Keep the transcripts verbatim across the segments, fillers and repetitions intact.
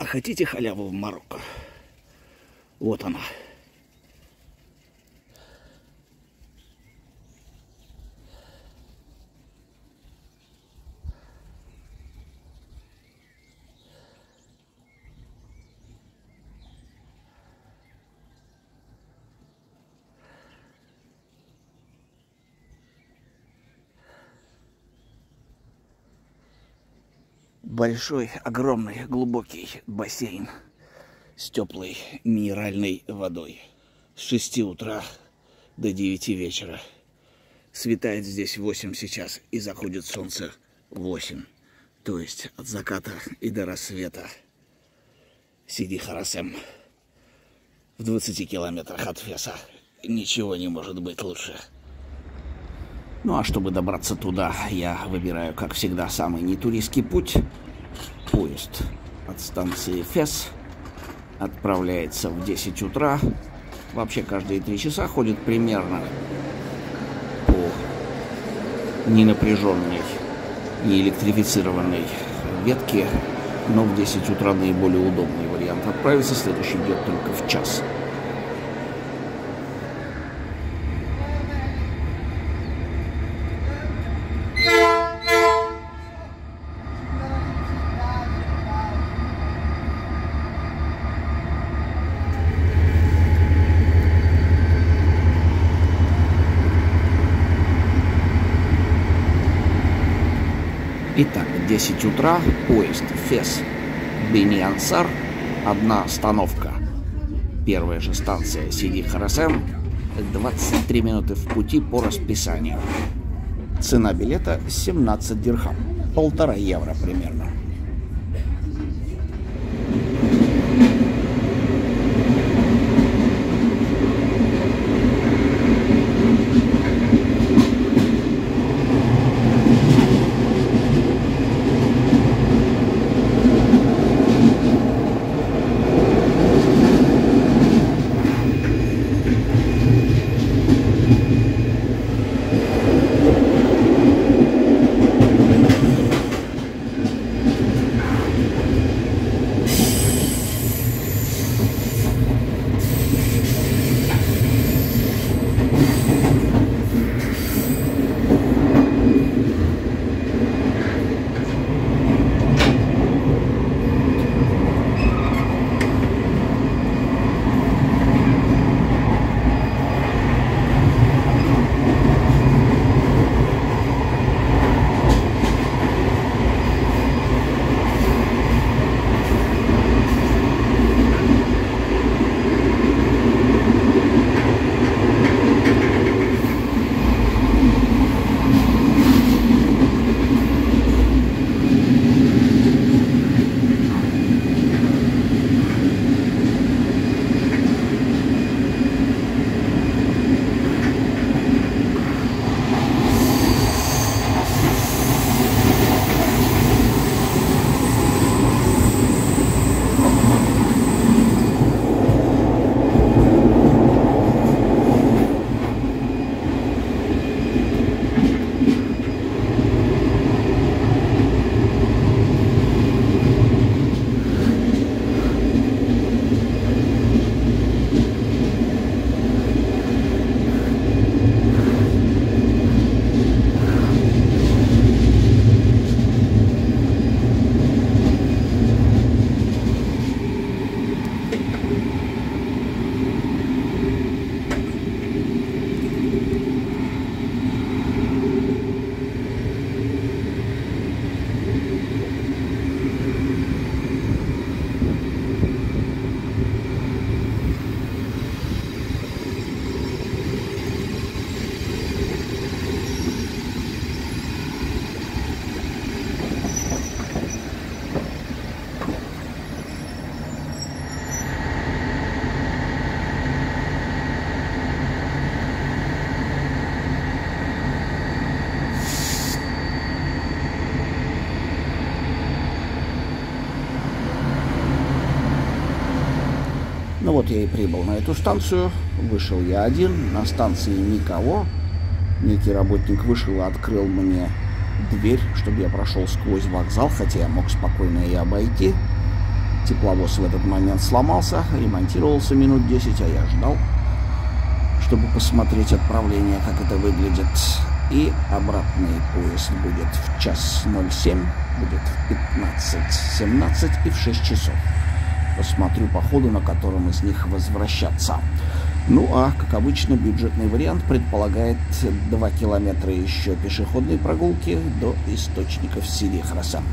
А хотите халяву в Марокко? Вот она. Большой, огромный, глубокий бассейн с теплой минеральной водой. С шести утра до девяти вечера. Светает здесь восемь сейчас и заходит солнце в восемь. То есть от заката и до рассвета. Сиди Харасем. В двадцати километрах от Феса. Ничего не может быть лучше. Ну а чтобы добраться туда, я выбираю, как всегда, самый нетуристский путь. Поезд от станции Фес отправляется в десять утра. Вообще каждые три часа ходит примерно по ненапряженной, неэлектрифицированной ветке. Но в десять утра наиболее удобный вариант отправиться. Следующий идет только в час. Итак, десять утра, поезд Фес Бени Ансар, одна остановка. Первая же станция Сиди Харасем, двадцать три минуты в пути по расписанию. Цена билета семнадцать дирхам, полтора евро примерно. Ну вот я и прибыл на эту станцию. Вышел я один, на станции никого. Некий работник вышел и открыл мне дверь, чтобы я прошел сквозь вокзал, хотя я мог спокойно и обойти. Тепловоз в этот момент сломался, ремонтировался минут десять, а я ждал, чтобы посмотреть отправление, как это выглядит. И обратный поезд будет в час ноль семь, будет в пятнадцать семнадцать и в шесть часов. Посмотрю по ходу, на котором из них возвращаться. Ну а, как обычно, бюджетный вариант предполагает два километра еще пешеходной прогулки до источников Сиди Харасам.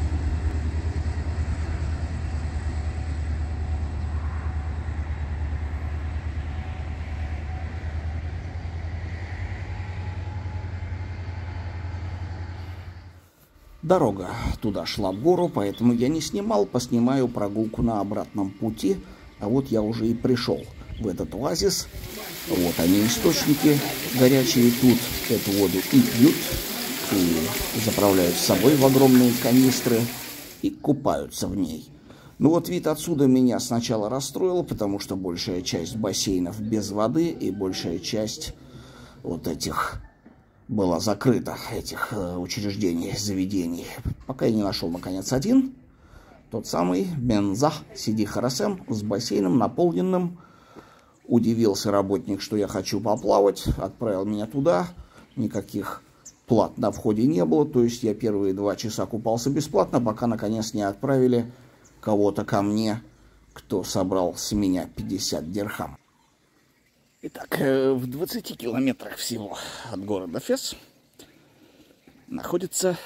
Дорога туда шла в гору, поэтому я не снимал, поснимаю прогулку на обратном пути. А вот я уже и пришел в этот оазис. Вот они, источники горячие. Тут эту воду и пьют, и заправляют с собой в огромные канистры, и купаются в ней. Ну вот вид отсюда меня сначала расстроил, потому что большая часть бассейнов без воды, и большая часть вот этих была закрыта, этих э, учреждений, заведений. Пока я не нашел, наконец, один. Тот самый Бенза Сиди Харасам с бассейном наполненным. Удивился работник, что я хочу поплавать. Отправил меня туда. Никаких плат на входе не было. То есть я первые два часа купался бесплатно, пока наконец не отправили кого-то ко мне, кто собрал с меня пятьдесят дирхам. Итак, в двадцати километрах всего от города Фес находится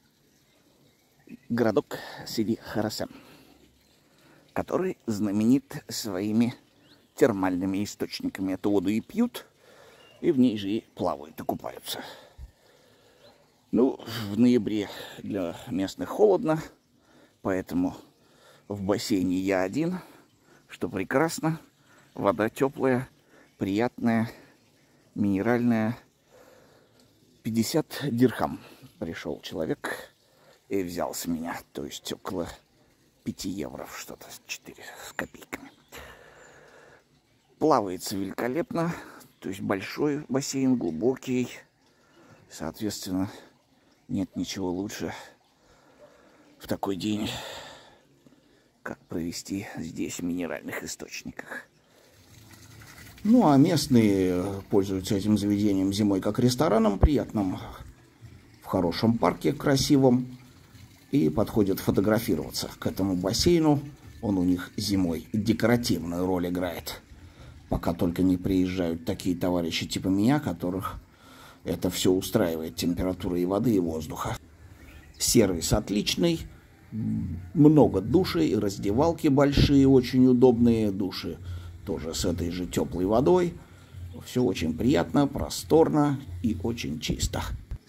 городок Сиди Харасам, который знаменит своими термальными источниками. Эту воду и пьют, и в ней же и плавают, и купаются. Ну, в ноябре для местных холодно, поэтому в бассейне я один, что прекрасно. Вода теплая, приятная, минеральная. пятьдесят дирхам пришел человек и взял с меня, то есть около пяти евро, что-то четыре с копейками. Плавается великолепно, то есть большой бассейн, глубокий, соответственно, нет ничего лучше в такой день, как провести здесь в минеральных источниках. Ну, а местные пользуются этим заведением зимой как рестораном приятным, в хорошем парке красивом, и подходят фотографироваться к этому бассейну. Он у них зимой декоративную роль играет, пока только не приезжают такие товарищи типа меня, которых это все устраивает, температура и воды, и воздуха. Сервис отличный, много душей, раздевалки большие, очень удобные души. Тоже с этой же теплой водой. Все очень приятно, просторно и очень чисто.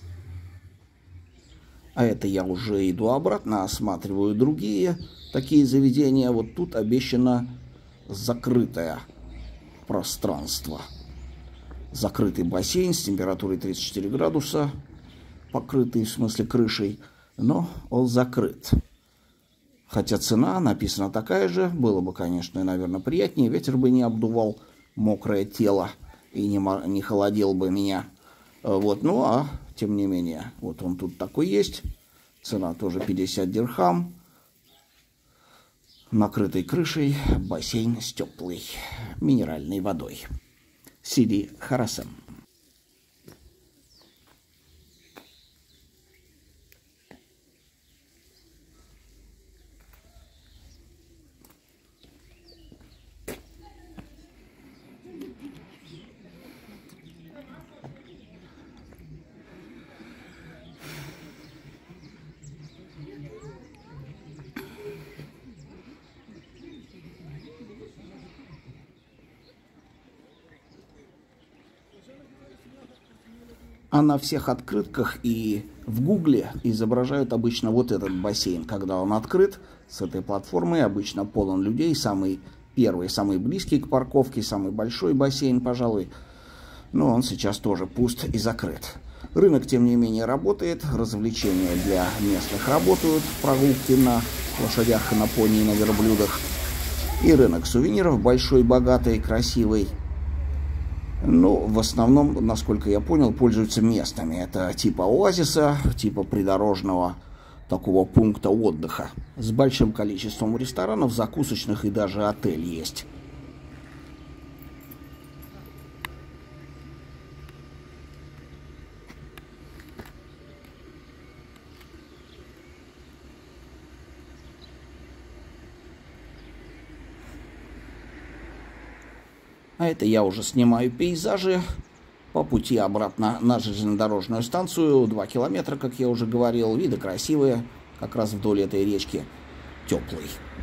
А это я уже иду обратно, осматриваю другие такие заведения. Вот тут обещано закрытое пространство. Закрытый бассейн с температурой тридцать четыре градуса. Покрытый, в смысле, крышей. Но он закрыт. Хотя цена написана такая же, было бы, конечно, наверное, приятнее, ветер бы не обдувал мокрое тело и не, не холодил бы меня. Вот, ну а, тем не менее, вот он тут такой есть, цена тоже пятьдесят дирхам, накрытой крышей, бассейн с теплой минеральной водой. Сиди Харасам. А на всех открытках и в Гугле изображают обычно вот этот бассейн. Когда он открыт, с этой платформой обычно полон людей. Самый первый, самый близкий к парковке, самый большой бассейн, пожалуй. Но он сейчас тоже пуст и закрыт. Рынок, тем не менее, работает. Развлечения для местных работают. Прогулки на лошадях, на пони и на верблюдах. И рынок сувениров большой, богатый, красивый. Ну, в основном, насколько я понял, пользуются местными. Это типа оазиса, типа придорожного такого пункта отдыха с большим количеством ресторанов, закусочных и даже отель есть. А это я уже снимаю пейзажи по пути обратно на железнодорожную станцию. Два километра, как я уже говорил. Виды красивые, как раз вдоль этой речки. Теплый.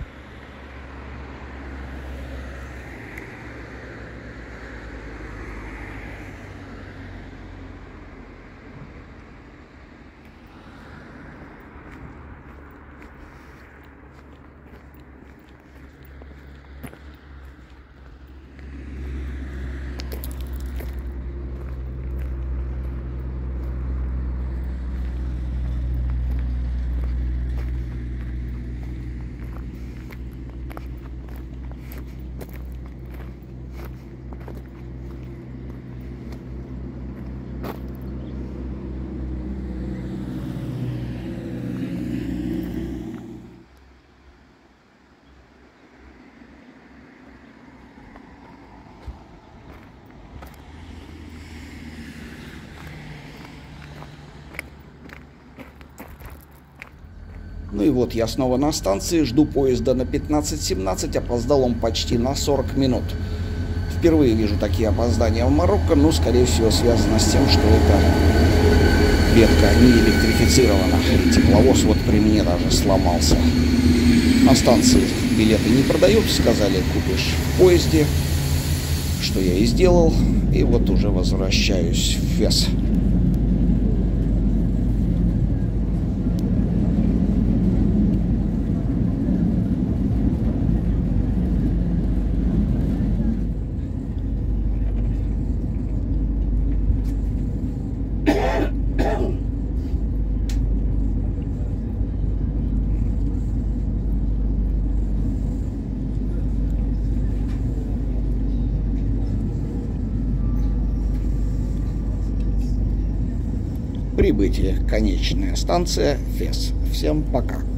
Ну и вот я снова на станции, жду поезда на пятнадцать семнадцать, опоздал он почти на сорок минут. Впервые вижу такие опоздания в Марокко, но, скорее всего, связано с тем, что эта ветка не электрифицирована. И тепловоз вот при мне даже сломался. На станции билеты не продают, сказали, купишь в поезде, что я и сделал. И вот уже возвращаюсь в Фес. Прибытие. Конечная станция Фес. Всем пока.